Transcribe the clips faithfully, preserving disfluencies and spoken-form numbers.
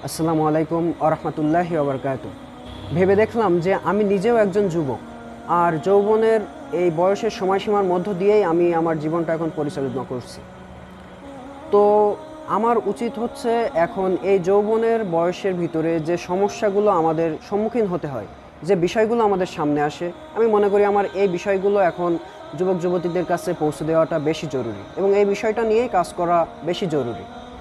আসসালামু আলাইকুম ওয়া রাহমাতুল্লাহি ওয়া বারাকাতুহু। ভেবে দেখলাম যে আমি নিজেও একজন যুবক, আর যৌবনের এই বয়সের সময়সীমার মধ্য দিয়েই আমি আমার জীবনটা এখন পরিচালনা করছি। তো আমার উচিত হচ্ছে এখন এই যৌবনের বয়সের ভিতরে যে সমস্যাগুলো আমাদের সম্মুখীন হতে হয়, যে বিষয়গুলো আমাদের সামনে আসে, আমি মনে করি আমার এই বিষয়গুলো এখন যুবক যুবতীদের কাছে পৌঁছে দেওয়াটা বেশি জরুরি এবং এই বিষয়টা নিয়েই কাজ করা বেশি জরুরি।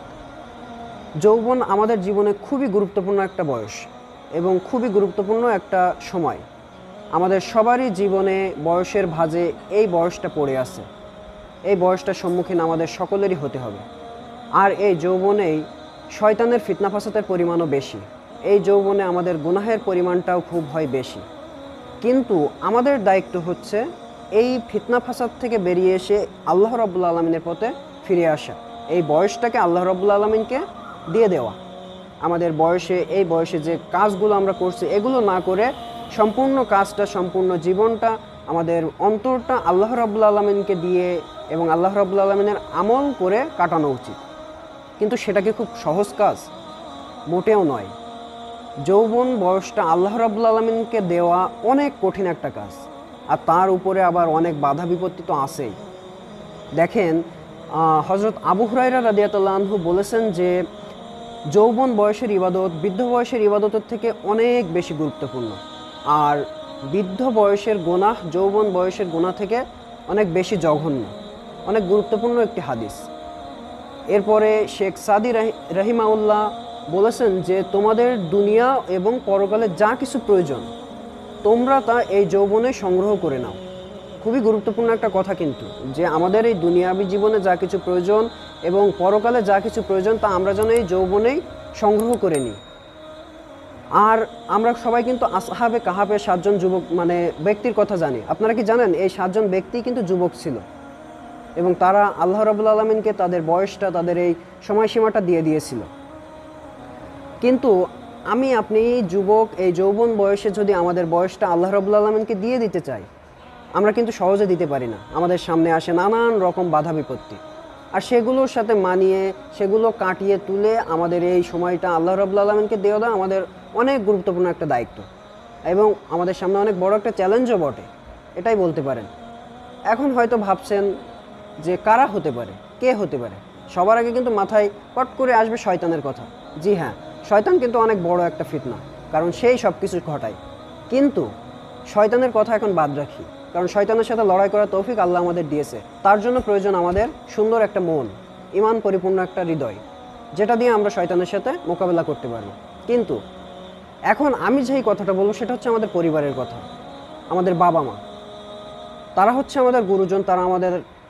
যৌবন আমাদের জীবনে খুবই গুরুত্বপূর্ণ একটা বয়স এবং খুবই গুরুত্বপূর্ণ একটা সময়। আমাদের সবারই জীবনে বয়সের ভাঁজে এই বয়সটা পড়ে আছে। এই বয়সটার সম্মুখীন আমাদের সকলেরই হতে হবে। আর এই যৌবনেই শয়তানের ফিতনা ফাসাদের পরিমাণও বেশি। এই যৌবনে আমাদের গুনাহের পরিমাণটাও খুব হয় বেশি। কিন্তু আমাদের দায়িত্ব হচ্ছে এই ফিতনা ফাসাদ থেকে বেরিয়ে এসে আল্লাহ রাব্বুল আলামিনের পথে ফিরে আসা, এই বয়সটাকে আল্লাহ রাব্বুল আলামিনকে দিয়ে দেওয়া। আমাদের বয়সে এই বয়সে যে কাজগুলো আমরা করছি এগুলো না করে সম্পূর্ণ কাজটা, সম্পূর্ণ জীবনটা, আমাদের অন্তরটা আল্লাহ রাব্বুল আলামিনকে দিয়ে এবং আল্লাহ রাব্বুল আলামিনের আমল করে কাটানো উচিত। কিন্তু সেটা কি খুব সহজ কাজ? মোটেও নয়। যৌবন বয়সটা আল্লাহ রাব্বুল আলামিনকে দেওয়া অনেক কঠিন একটা কাজ, আর তার উপরে আবার অনেক বাধা বিপত্তি তো আছেই। দেখেন, হযরত আবু হুরায়রা রাদিয়াল্লাহু আনহু বলেছেন যে যৌবন বয়সের ইবাদত বৃদ্ধ বয়সের ইবাদতের থেকে অনেক বেশি গুরুত্বপূর্ণ, আর বৃদ্ধ বয়সের গুনাহ যৌবন বয়সের গুনাহ থেকে অনেক বেশি জঘন্য। অনেক গুরুত্বপূর্ণ একটি হাদিস। এরপরে শেখ সাদি রাহিমাউল্লাহ বলেছেন যে তোমাদের দুনিয়া এবং পরকালে যা কিছু প্রয়োজন তোমরা তা এই যৌবনে সংগ্রহ করে নাও। খুবই গুরুত্বপূর্ণ একটা কথা কিন্তু, যে আমাদের এই দুনিয়াবী জীবনে যা কিছু প্রয়োজন এবং পরকালে যা কিছু প্রয়োজন তা আমরা যেন এই যৌবনেই সংগ্রহ করে নিই। আর আমরা সবাই কিন্তু আসহাবে কাহাফের সাতজন যুবক মানে ব্যক্তির কথা জানি। আপনারা কি জানেন এই সাতজন ব্যক্তি কিন্তু যুবক ছিল এবং তারা আল্লাহ রাব্বুল আলামিনকে তাদের বয়সটা, তাদের এই সময়সীমাটা দিয়ে দিয়েছিল। কিন্তু আমি আপনি যুবক, এই যৌবন বয়সে যদি আমাদের বয়সটা আল্লাহ রাব্বুল আলামিনকে দিয়ে দিতে চাই, আমরা কিন্তু সহজে দিতে পারি না। আমাদের সামনে আসে নানান রকম বাধা বিপত্তি, আর সেগুলোর সাথে মানিয়ে, সেগুলো কাটিয়ে তুলে আমাদের এই সময়টা আল্লাহ রাব্বুল আলামিনকে দেওয়া দেওয়া আমাদের অনেক গুরুত্বপূর্ণ একটা দায়িত্ব এবং আমাদের সামনে অনেক বড় একটা চ্যালেঞ্জও বটে, এটাই বলতে পারেন। এখন হয়তো ভাবছেন যে কারা হতে পারে, কে হতে পারে? সবার আগে কিন্তু মাথায় পট করে আসবে শয়তানের কথা। জি হ্যাঁ, শয়তান কিন্তু অনেক বড় একটা ফিতনা, কারণ সেই সব কিছু ঘটায়। কিন্তু শয়তানের কথা এখন বাদ রাখি, কারণ শয়তানের সাথে লড়াই করার তৌফিক আল্লাহ আমাদের দিয়েছে। তার জন্য প্রয়োজন আমাদের সুন্দর একটা মন, ঈমান পরিপূর্ণ একটা হৃদয়, যেটা দিয়ে আমরা শয়তানের সাথে মোকাবেলা করতে পারবো। কিন্তু এখন আমি যেই কথাটা বলবো সেটা হচ্ছে আমাদের পরিবারের কথা। আমাদের বাবা মা, তারা হচ্ছে আমাদের গুরুজন। তারা আমাদের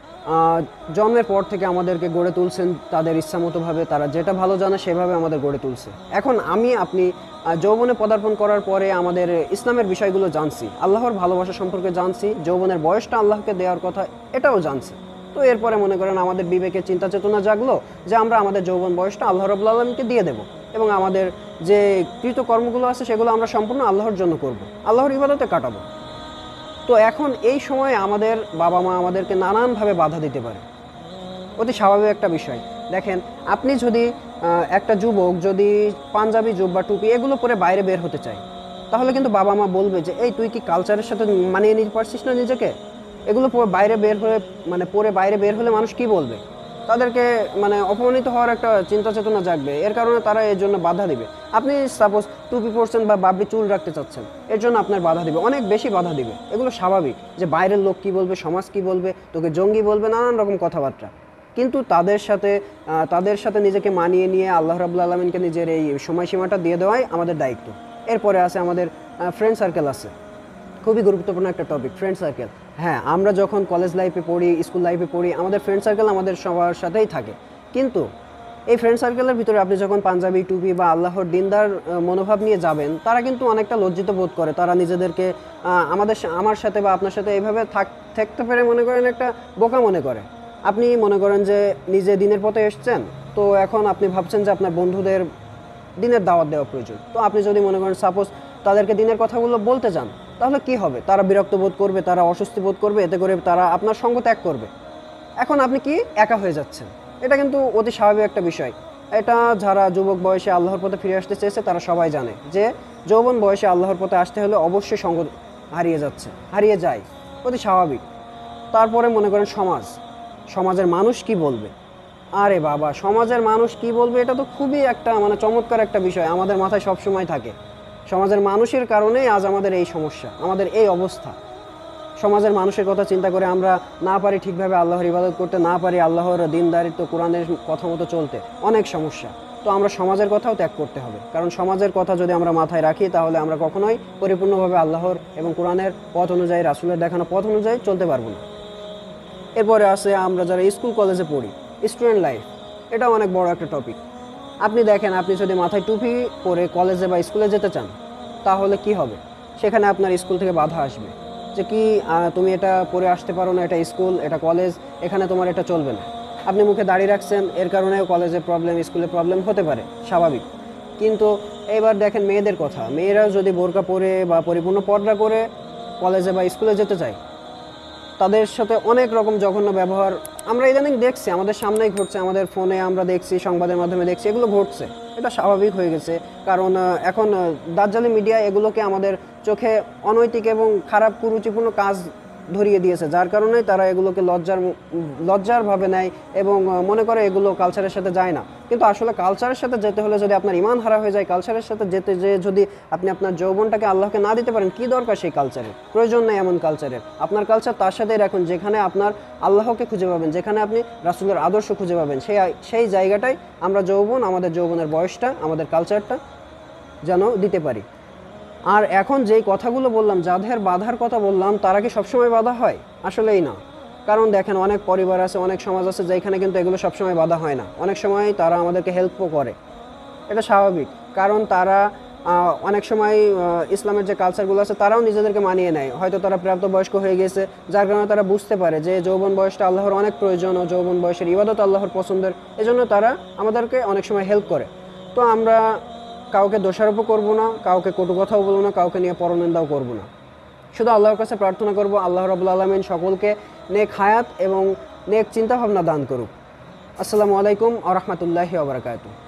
জন্মের পর থেকে আমাদেরকে গড়ে তুলছেন তাদের ইচ্ছামতোভাবে। তারা যেটা ভালো জানে সেভাবে আমাদের গড়ে তুলছে। এখন আমি আপনি যৌবনে পদার্পণ করার পরে আমাদের ইসলামের বিষয়গুলো জানছি, আল্লাহর ভালোবাসা সম্পর্কে জানছি, যৌবনের বয়সটা আল্লাহকে দেওয়ার কথা এটাও জানছি। তো এরপরে মনে করেন আমাদের বিবেকে চিন্তা চেতনা জাগলো যে আমরা আমাদের যৌবন বয়সটা আল্লাহ রাব্বুল আলামিনকে দিয়ে দেব এবং আমাদের যে কৃতকর্মগুলো আছে সেগুলো আমরা সম্পূর্ণ আল্লাহর জন্য করব, আল্লাহর ইবাদতে কাটাবো। তো এখন এই সময়ে আমাদের বাবা মা আমাদেরকে নানানভাবে বাধা দিতে পারে, অতি স্বাভাবিক একটা বিষয়। দেখেন, আপনি যদি একটা যুবক যদি পাঞ্জাবি, জুব্বা, টুপি এগুলো পরে বাইরে বের হতে চায়, তাহলে কিন্তু বাবা মা বলবে যে এই তুই কি কালচারের সাথে মানিয়ে নিতে পারছিস না নিজেকে? এগুলো বাইরে বের হয়ে মানে পরে বাইরে বের হলে মানুষ কি বলবে? তাদেরকে মানে অপমানিত হওয়ার একটা চিন্তা চেতনা জাগবে, এর কারণে তারা এর জন্য বাধা দিবে। আপনি সাপোজ টুপি পরছেন বা বাবরি চুল রাখতে চাচ্ছেন, এর জন্য আপনার বাধা দিবে, অনেক বেশি বাধা দিবে। এগুলো স্বাভাবিক, যে বাইরের লোক কি বলবে, সমাজ কি বলবে, তোকে জঙ্গি বলবে, নানান রকম কথাবার্তা। কিন্তু তাদের সাথে তাদের সাথে নিজেকে মানিয়ে নিয়ে আল্লাহ রাব্বুল আলামিনকে নিজের এই সময়সীমাটা দিয়ে দেওয়াই আমাদের দায়িত্ব। এরপরে আছে আমাদের ফ্রেন্ড সার্কেল আছে, খুবই গুরুত্বপূর্ণ একটা টপিক, ফ্রেন্ড সার্কেল। হ্যাঁ, আমরা যখন কলেজ লাইফে পড়ি, স্কুল লাইফে পড়ি, আমাদের ফ্রেন্ড সার্কেল আমাদের সবার সাথেই থাকে। কিন্তু এই ফ্রেন্ড সার্কেলের ভিতরে আপনি যখন পাঞ্জাবি, টুপি বা আল্লাহর দিনদার মনোভাব নিয়ে যাবেন, তারা কিন্তু অনেকটা লজ্জিত বোধ করে। তারা নিজেদেরকে আমাদের আমার সাথে বা আপনার সাথে এইভাবে থাক থাকতে পেরে মনে করেন একটা বোকা মনে করে। আপনি মনে করেন যে নিজে দিনের পথে এসছেন, তো এখন আপনি ভাবছেন যে আপনার বন্ধুদের দিনের দাওয়াত দেওয়া প্রয়োজন। তো আপনি যদি মনে করেন সাপোজ তাদেরকে দিনের কথাগুলো বলতে যান, তাহলে কি হবে? তারা বিরক্ত বোধ করবে, তারা অস্বস্তি বোধ করবে, এতে করে তারা আপনার সঙ্গ ত্যাগ করবে। এখন আপনি কি একা হয়ে যাচ্ছেন, এটা কিন্তু অতি স্বাভাবিক একটা বিষয়। এটা যারা যুবক বয়সে আল্লাহর পথে ফিরে আসতে চেয়েছে তারা সবাই জানে যে যৌবন বয়সে আল্লাহর পথে আসতে হলে অবশ্যই সঙ্গ হারিয়ে যাচ্ছে, হারিয়ে যায়, অতি স্বাভাবিক। তারপরে মনে করেন সমাজ, সমাজের মানুষ কি বলবে। আরে বাবা, সমাজের মানুষ কি বলবে এটা তো খুবই একটা মানে চমৎকার একটা বিষয় আমাদের মাথায় সবসময় থাকে। সমাজের মানুষের কারণেই আজ আমাদের এই সমস্যা, আমাদের এই অবস্থা। সমাজের মানুষের কথা চিন্তা করে আমরা না পারি ঠিকভাবে আল্লাহর ইবাদত করতে, না পারি আল্লাহর দিনদারিত্ব কোরআনের কথা মতো চলতে, অনেক সমস্যা। তো আমরা সমাজের কথাও ত্যাগ করতে হবে, কারণ সমাজের কথা যদি আমরা মাথায় রাখি তাহলে আমরা কখনোই পরিপূর্ণভাবে আল্লাহর এবং কোরআনের পথ অনুযায়ী, রাসূলের দেখানো পথ অনুযায়ী চলতে পারবো না। এরপরে আছে আমরা যারা স্কুল কলেজে পড়ি, স্টুডেন্ট লাইফ, এটা অনেক বড় একটা টপিক। আপনি দেখেন, আপনি যদি মাথায় টুপি পরে কলেজে বা স্কুলে যেতে চান তাহলে কি হবে? সেখানে আপনার স্কুল থেকে বাধা আসবে যে কি তুমি এটা পরে আসতে পারো না, এটা স্কুল, এটা কলেজ, এখানে তোমার এটা চলবে না। আপনি মুখে দাড়ি রাখছেন, এর কারণেও কলেজে প্রবলেম, স্কুলে প্রবলেম হতে পারে, স্বাভাবিক। কিন্তু এবার দেখেন মেয়েদের কথা, মেয়েরাও যদি বোরকা পরে বা পরিপূর্ণ পর্দা করে কলেজে বা স্কুলে যেতে চায়, তাদের সাথে অনেক রকম জঘন্য ব্যবহার আমরা ইদানিং দেখছি, আমাদের সামনেই ঘটছে, আমাদের ফোনে আমরা দেখছি, সংবাদের মাধ্যমে দেখছি, এগুলো ঘটছে। এটা স্বাভাবিক হয়ে গেছে, কারণ এখন দাজ্জালি মিডিয়া এগুলোকে আমাদের চোখে অনৈতিক এবং খারাপ কুরুচিপূর্ণ কাজ ধরিয়ে দিয়েছে, যার কারণেই তারা এগুলোকে লজ্জার লজ্জার ভাবে নেয় এবং মনে করে এগুলো কালচারের সাথে যায় না। কিন্তু আসলে কালচারের সাথে যেতে হলে যদি আপনার ইমান হারা হয়ে যায়, কালচারের সাথে যেতে যেয়ে যদি আপনি আপনার যৌবনটাকে আল্লাহকে না দিতে পারেন, কি দরকার সেই কালচারের? প্রয়োজন নেই এমন কালচারের। আপনার কালচার তার সাথেই রাখুন যেখানে আপনার আল্লাহকে খুঁজে পাবেন, যেখানে আপনি রাসূলের আদর্শ খুঁজে পাবেন, সেই সেই জায়গাটাই আমরা যৌবন, আমাদের যৌবনের বয়সটা, আমাদের কালচারটা যেন দিতে পারি। আর এখন যেই কথাগুলো বললাম, যাদের বাধার কথা বললাম, তারা কি সবসময় বাধা হয়? আসলেই না। কারণ দেখেন, অনেক পরিবার আছে, অনেক সমাজ আছে যেখানে কিন্তু এগুলো সবসময় বাধা হয় না, অনেক সময় তারা আমাদেরকে হেল্পও করে। এটা স্বাভাবিক, কারণ তারা অনেক সময় ইসলামের যে কালচারগুলো আছে তারাও নিজেদেরকে মানিয়ে নেয়। হয়তো তারা প্রাপ্তবয়স্ক হয়ে গেছে, যার কারণে তারা বুঝতে পারে যে যৌবন বয়সটা আল্লাহর অনেক প্রয়োজন ও যৌবন বয়সের ইবাদত আল্লাহর পছন্দের, এজন্য তারা আমাদেরকে অনেক সময় হেল্প করে। তো আমরা কাউকে দোষারোপও করবো না, কাউকে কটু কথাও বলবো না, কাউকে নিয়ে পরনিন্দাও করবো না। শুধু আল্লাহর কাছে প্রার্থনা করব, আল্লাহ রাব্বুল আলামিন সকলকে নেক হায়াত এবং নেক চিন্তাভাবনা দান করুক। আসসালামু আলাইকুম ওয়া রাহমাতুল্লাহি ওয়া বারাকাতুহু।